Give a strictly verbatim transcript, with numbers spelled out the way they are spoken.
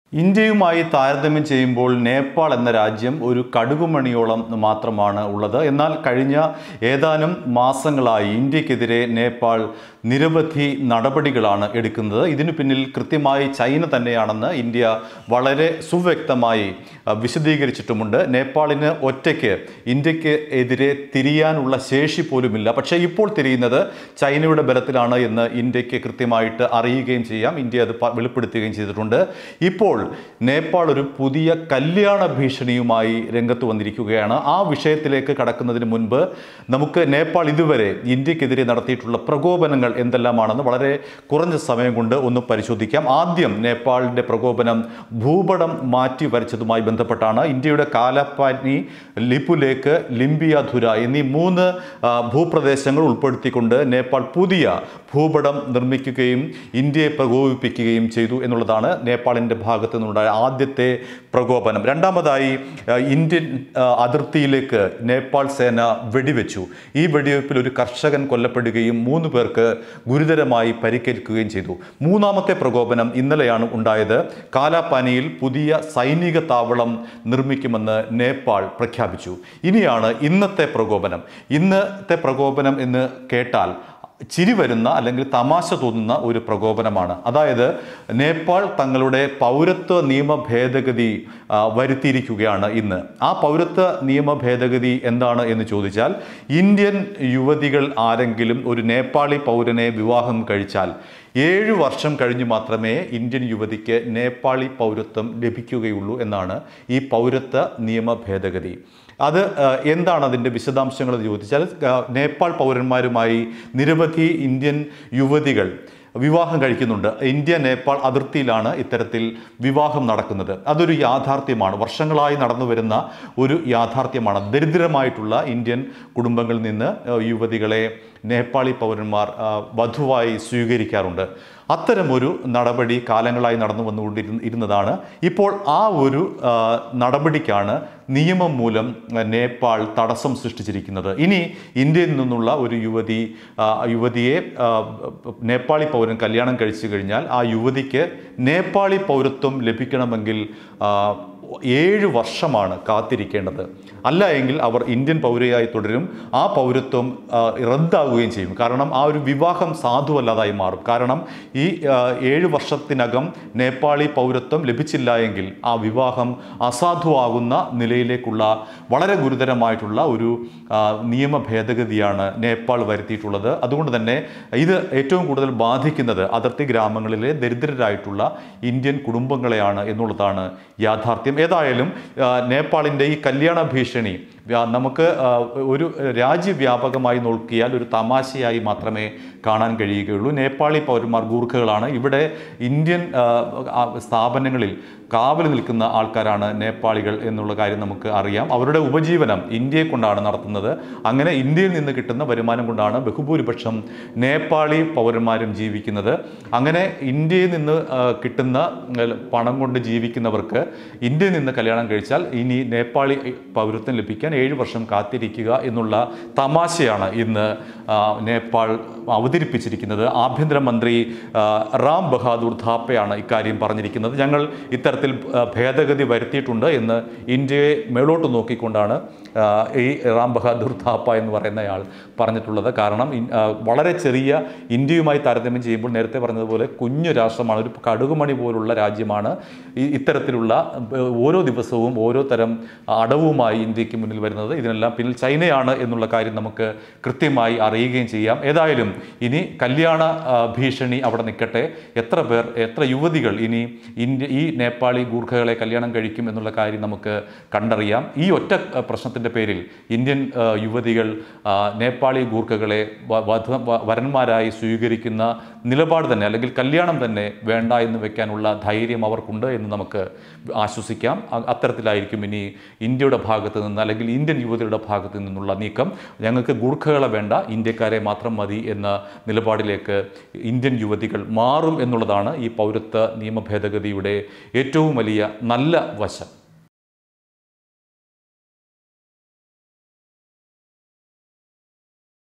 ഇന്ത്യയുമായി താരതമ്യം ചെയ്യുമ്പോൾ നേപ്പാൾ എന്ന രാജ്യം ഒരു കടുകുമണിയോളം മാത്രമാണ് ഉള്ളത്. എന്നാൽ കഴിഞ്ഞ ഏതാനും മാസങ്ങളായി ഇന്ത്യക്കെതിരെ നേപ്പാൾ നിരവധി നടപടികളാണ് എടുക്കുന്നത്. ഇതിനു പിന്നിൽ കൃത്യമായി ചൈന തന്നെയാണെന്ന് ഇന്ത്യ വളരെ സുവ്യക്തമായി വിശദീകരിച്ചിട്ടുമുണ്ട്. നേപ്പാളിന് ഒറ്റയ്ക്ക് ഇന്ത്യക്ക് എതിരെ തിരിയാനുള്ള ശേഷി പോലുമില്ല. പക്ഷേ ഇപ്പോൾ തിരിയുന്നത് ചൈനയുടെ ബലത്തിലാണ് എന്ന് ഇന്ത്യക്ക് കൃത്യമായിട്ട് അറിയുകയും ചെയ്യാം. ഇന്ത്യ അത് വെളിപ്പെടുത്തുകയും ചെയ്തിട്ടുണ്ട്. ഇപ്പോൾ നേപ്പാൾ ഒരു പുതിയ കല്യാണ ഭീഷണിയുമായി രംഗത്ത് വന്നിരിക്കുകയാണ്. ആ വിഷയത്തിലേക്ക് കടക്കുന്നതിന് മുൻപ് നമുക്ക് നേപ്പാൾ ഇതുവരെ ഇന്ത്യക്കെതിരെ നടത്തിയിട്ടുള്ള പ്രകോപനങ്ങൾ എന്തെല്ലാമാണെന്ന് വളരെ കുറഞ്ഞ സമയം കൊണ്ട് ഒന്ന് പരിശോധിക്കാം. ആദ്യം നേപ്പാളിൻ്റെ പ്രകോപനം ഭൂപടം മാറ്റി വരച്ചതുമായി ബന്ധപ്പെട്ടാണ്. ഇന്ത്യയുടെ കാലാപാനി, ലിപുലേക്ക്, ലിംബിയാധുര എന്നീ മൂന്ന് ഭൂപ്രദേശങ്ങൾ ഉൾപ്പെടുത്തിക്കൊണ്ട് നേപ്പാൾ പുതിയ ഭൂപടം നിർമ്മിക്കുകയും ഇന്ത്യയെ പ്രകോപിപ്പിക്കുകയും ചെയ്തു എന്നുള്ളതാണ് നേപ്പാളിൻ്റെ ഭാഗത്തു നിന്നുണ്ടായ ആദ്യത്തെ പ്രകോപനം. രണ്ടാമതായി ഇന്ത്യൻ അതിർത്തിയിലേക്ക് നേപ്പാൾ സേന വെടിവെച്ചു. ഈ വെടിവെപ്പിൽ ഒരു കർഷകൻ കൊല്ലപ്പെടുകയും മൂന്ന് പേർക്ക് ഗുരുതരമായി പരിക്കേൽക്കുകയും ചെയ്തു. മൂന്നാമത്തെ പ്രകോപനം ഇന്നലെയാണ് ഉണ്ടായത്. കാലാപാനിയിൽ പുതിയ സൈനിക താവളം നിർമ്മിക്കുമെന്ന് നേപ്പാൾ പ്രഖ്യാപിച്ചു. ഇനിയാണ് ഇന്നത്തെ പ്രകോപനം. ഇന്നത്തെ പ്രകോപനം എന്ന് കേട്ടാൽ ചിരി വരുന്ന അല്ലെങ്കിൽ തമാശ തോന്നുന്ന ഒരു പ്രകോപനമാണ്. അതായത് നേപ്പാൾ തങ്ങളുടെ പൗരത്വ നിയമ ഭേദഗതി വരുത്തിയിരിക്കുകയാണ് ഇന്ന്. ആ പൗരത്വ നിയമ ഭേദഗതി എന്താണ് എന്ന് ചോദിച്ചാൽ, ഇന്ത്യൻ യുവതികൾ ആരെങ്കിലും ഒരു നേപ്പാളി പൗരനെ വിവാഹം കഴിച്ചാൽ ഏഴു വർഷം കഴിഞ്ഞ് മാത്രമേ ഇന്ത്യൻ യുവതിക്ക് നേപ്പാളി പൗരത്വം ലഭിക്കുകയുള്ളൂ എന്നാണ് ഈ പൗരത്വ നിയമ ഭേദഗതി. അത് എന്താണ് അതിൻ്റെ വിശദാംശങ്ങൾ എന്ന് ചോദിച്ചാൽ, നേപ്പാൾ പൗരന്മാരുമായി നിരവധി ഇന്ത്യൻ യുവതികൾ വിവാഹം കഴിക്കുന്നുണ്ട്. ഇന്ത്യ നേപ്പാൾ അതിർത്തിയിലാണ് ഇത്തരത്തിൽ വിവാഹം നടക്കുന്നത്. അതൊരു യാഥാർത്ഥ്യമാണ്, വർഷങ്ങളായി നടന്നു വരുന്ന ഒരു യാഥാർത്ഥ്യമാണ്. ദരിദ്രമായിട്ടുള്ള ഇന്ത്യൻ കുടുംബങ്ങളിൽ നിന്ന് യുവതികളെ നേപ്പാളി പൗരന്മാർ വധുവായി സ്വീകരിക്കാറുണ്ട്. അത്തരമൊരു നടപടി കാലങ്ങളായി നടന്നു വന്നുകൊണ്ടിരുന്ന ഇരുന്നതാണ്. ഇപ്പോൾ ആ ഒരു നടപടിക്കാണ് നിയമം മൂലം നേപ്പാൾ തടസ്സം സൃഷ്ടിച്ചിരിക്കുന്നത്. ഇനി ഇന്ത്യയിൽ നിന്നുള്ള ഒരു യുവതി യുവതിയെ നേപ്പാളി പൗരൻ കല്യാണം കഴിച്ചു കഴിഞ്ഞാൽ ആ യുവതിക്ക് നേപ്പാളി പൗരത്വം ലഭിക്കണമെങ്കിൽ ഏഴ് വർഷമാണ് കാത്തിരിക്കേണ്ടത്. അല്ല എങ്കിൽ അവർ ഇന്ത്യൻ പൗരയായി തുടരും. ആ പൗരത്വം റദ്ദാവുകയും ചെയ്യും. കാരണം ആ ഒരു വിവാഹം സാധുവല്ലാതായി മാറും. കാരണം ഈ ഏഴ് വർഷത്തിനകം നേപ്പാളി പൗരത്വം ലഭിച്ചില്ല എങ്കിൽ ആ വിവാഹം അസാധുവാകുന്ന നിലയിലേക്കുള്ള വളരെ ഗുരുതരമായിട്ടുള്ള ഒരു നിയമ ഭേദഗതിയാണ് നേപ്പാൾ വരുത്തിയിട്ടുള്ളത്. അതുകൊണ്ട് തന്നെ ഇത് ഏറ്റവും കൂടുതൽ ബാധിക്കുന്നത് അതിർത്തി ഗ്രാമങ്ങളിലെ ദരിദ്രരായിട്ടുള്ള ഇന്ത്യൻ കുടുംബങ്ങളെയാണ് എന്നുള്ളതാണ് യാഥാർത്ഥ്യം. ഏതായാലും നേപ്പാളിൻ്റെ ഈ കല്യാണ ഭീഷണി നമുക്ക് ഒരു രാജ്യവ്യാപകമായി നോക്കിയാൽ ഒരു തമാശയായി മാത്രമേ കാണാൻ കഴിയുകയുള്ളൂ. നേപ്പാളി പൗരന്മാർ ഗൂർഖകളാണ്. ഇവിടെ ഇന്ത്യൻ സ്ഥാപനങ്ങളിൽ കാവൽ നിൽക്കുന്ന ആൾക്കാരാണ് നേപ്പാളികൾ എന്നുള്ള കാര്യം നമുക്ക് അറിയാം. അവരുടെ ഉപജീവനം ഇന്ത്യയെ കൊണ്ടാണ് നടത്തുന്നത്. അങ്ങനെ ഇന്ത്യയിൽ നിന്ന് കിട്ടുന്ന വരുമാനം കൊണ്ടാണ് ബഹുഭൂരിപക്ഷം നേപ്പാളി പൗരന്മാരും ജീവിക്കുന്നത്. അങ്ങനെ ഇന്ത്യയിൽ നിന്ന് കിട്ടുന്ന പണം കൊണ്ട് ജീവിക്കുന്നവർക്ക് ഇന്ത്യയിൽ നിന്ന് കല്യാണം കഴിച്ചാൽ ഇനി നേപ്പാളി പൗരത്വം ലഭിക്കാൻ ഏഴ് വർഷം കാത്തിരിക്കുക എന്നുള്ള തമാശയാണ് ഇന്ന് നേപ്പാൾ അവതരിപ്പിച്ചിരിക്കുന്നത്. ആഭ്യന്തരമന്ത്രി റാം ബഹാദൂർ ഥാപ്പയാണ് ഇക്കാര്യം പറഞ്ഞിരിക്കുന്നത്. ഞങ്ങൾ ഇത്തരത്തിൽ ഭേദഗതി വരുത്തിയിട്ടുണ്ട് എന്ന് ഇന്ത്യയെ മേളോട്ട് നോക്കിക്കൊണ്ടാണ് ഈ റാം ബഹാദൂർ ഥാപ്പ എന്ന് പറയുന്നയാൾ പറഞ്ഞിട്ടുള്ളത്. കാരണം വളരെ ചെറിയ ഇന്ത്യയുമായി താരതമ്യം ചെയ്യുമ്പോൾ നേരത്തെ പറഞ്ഞതുപോലെ കുഞ്ഞു രാഷ്ട്രമാണ്, ഒരു കടുകുമണി പോലുള്ള രാജ്യമാണ്. ഈ ഇത്തരത്തിലുള്ള ഓരോ ദിവസവും ഓരോ തരം അടവുമായി ഇന്ത്യക്ക് മുന്നിൽ വരുന്നത്. ഇതിനെല്ലാം പിന്നിൽ ചൈനയാണ് എന്നുള്ള കാര്യം നമുക്ക് കൃത്യമായി അറിയുകയും ചെയ്യാം. ഏതായാലും ഇനി കല്യാണ ഭീഷണി അവിടെ നിൽക്കട്ടെ. എത്ര പേർ, എത്ര യുവതികൾ ഇനി ഇന്ത്യ ഈ നേപ്പാളി ഗൂർഖകളെ കല്യാണം കഴിക്കും എന്നുള്ള കാര്യം നമുക്ക് കണ്ടറിയാം. ഈ ഒറ്റ പ്രശ്നത്തിൻ്റെ പേരിൽ ഇന്ത്യൻ യുവതികൾ നേപ്പാളി ഗൂർഖകളെ വരന്മാരായി സ്വീകരിക്കുന്ന നിലപാട് തന്നെ, അല്ലെങ്കിൽ കല്യാണം തന്നെ വേണ്ട എന്ന് വെക്കാനുള്ള ധൈര്യം അവർക്കുണ്ട് എന്ന് നമുക്ക് ആശ്വസിക്കാം. അത്തരത്തിലായിരിക്കും ഇനി ഇന്ത്യയുടെ ഭാഗത്ത് നിന്ന്, അല്ലെങ്കിൽ ഇന്ത്യൻ യുവതിയുടെ ഭാഗത്ത് നിന്നുള്ള നീക്കം. ഞങ്ങൾക്ക് ഗൂർഖകളെ വേണ്ട, ഇന്ത്യക്കാരെ മാത്രം മതി എന്ന നിലപാടിലേക്ക് ഇന്ത്യൻ യുവതികൾ മാറും എന്നുള്ളതാണ് ഈ പൗരത്വ നിയമ ഭേദഗതിയുടെ ഏറ്റവും വലിയ നല്ല വശം.